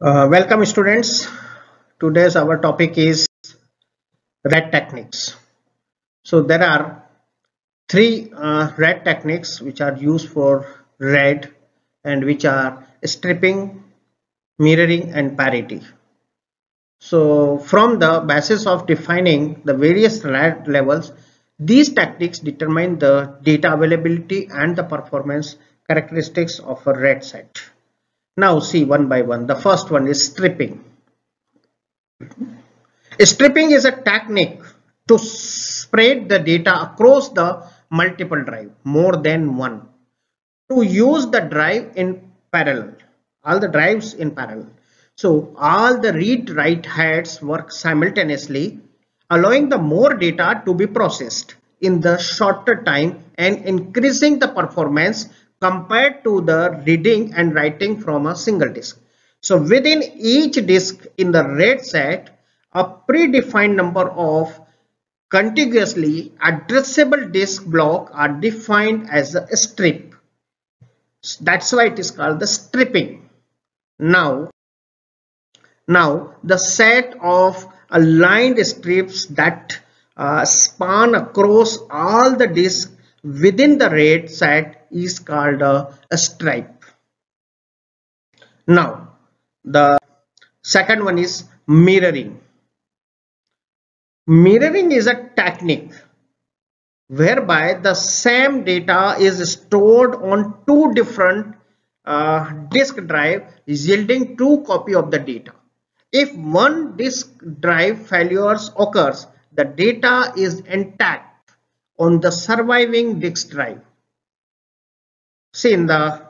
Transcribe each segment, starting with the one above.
Welcome students. Today's our topic is RAD techniques. So there are three RAD techniques which are used for RAD and which are stripping, mirroring and parity. So from the basis of defining the various RAD levels, these techniques determine the data availability and the performance characteristics of a RAD set. Now see one by one. The first one is stripping. Stripping is a technique to spread the data across the multiple drive, more than one, to use the drive in parallel, all the drives in parallel. So all the read write heads work simultaneously, allowing the more data to be processed in the shorter time and increasing the performance compared to the reading and writing from a single disk. So within each disk in the RAID set, a predefined number of contiguously addressable disk block are defined as a strip. That's why it is called the stripping. Now the set of aligned strips that span across all the disks within the RAID set is called a stripe. Now the second one is mirroring. Mirroring is a technique whereby the same data is stored on two different disk drive, yielding two copies of the data. If one disk drive failures occurs, the data is intact on the surviving disk drive. See in the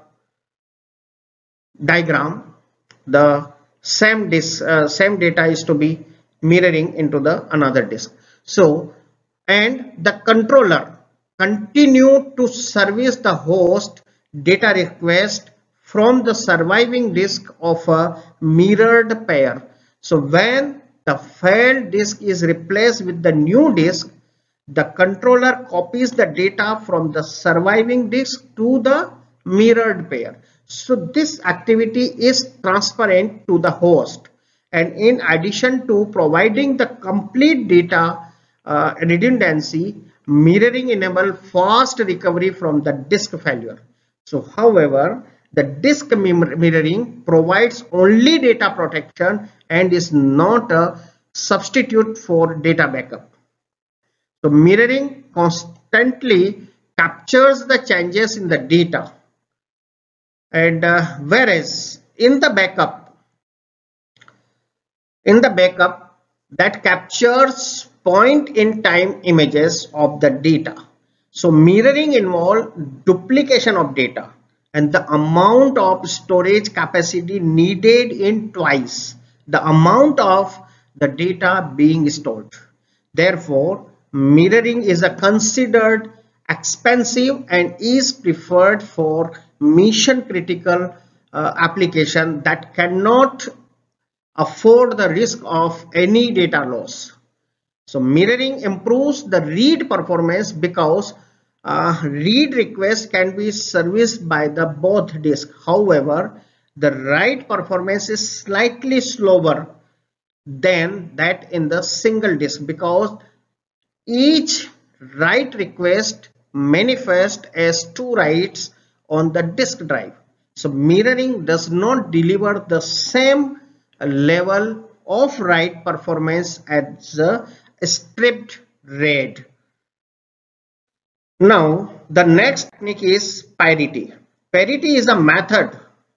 diagram, the same data is to be mirroring into the another disk. So and the controller continue to service the host data request from the surviving disk of a mirrored pair. So when the failed disk is replaced with the new disk, the controller copies the data from the surviving disk to the mirrored pair. So this activity is transparent to the host, and in addition to providing the complete data redundancy, mirroring enable fast recovery from the disk failure. So however, the disk mirroring provides only data protection and is not a substitute for data backup. So mirroring constantly captures the changes in the data, and whereas in the backup that captures point in time images of the data. So mirroring involves duplication of data and the amount of storage capacity needed in twice the amount of the data being stored. Therefore, mirroring is a considered expensive and is preferred for mission critical application that cannot afford the risk of any data loss. So mirroring improves the read performance because read request can be serviced by the both disk. However, the write performance is slightly slower than that in the single disk because each write request manifests as two writes on the disk drive. So mirroring does not deliver the same level of write performance as the stripped RAID. Now the next technique is parity. Parity is a method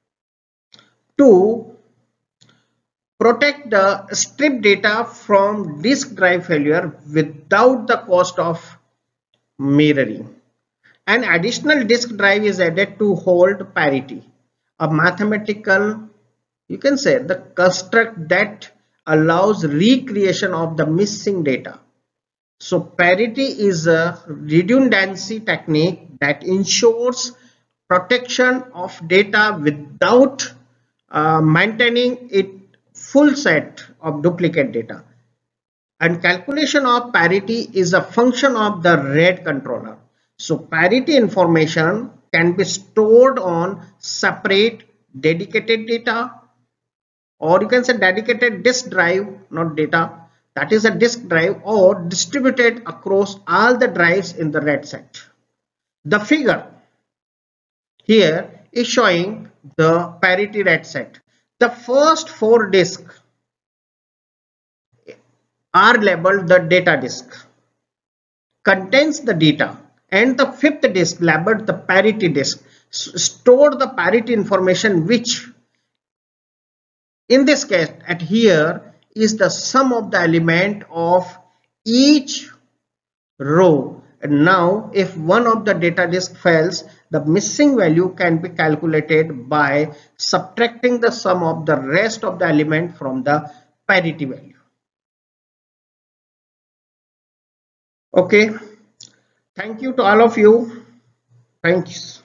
to protect the stripped data from disk drive failure without the cost of mirroring. An additional disk drive is added to hold parity, a mathematical, you can say, the construct that allows recreation of the missing data. So parity is a redundancy technique that ensures protection of data without maintaining it full set of duplicate data. And calculation of parity is a function of the RAID controller. So parity information can be stored on separate dedicated data or you can say dedicated disk drive, not data, that is a disk drive, or distributed across all the drives in the RAID set. The figure here is showing the parity RAID set. The first 4 disks are labeled the data disk, contains the data, and the 5th disk labeled the parity disk store the parity information, which in this case at here is the sum of the element of each row. And now if one of the data disk fails, the missing value can be calculated by subtracting the sum of the rest of the element from the parity value. Okay, thank you to all of you. Thanks.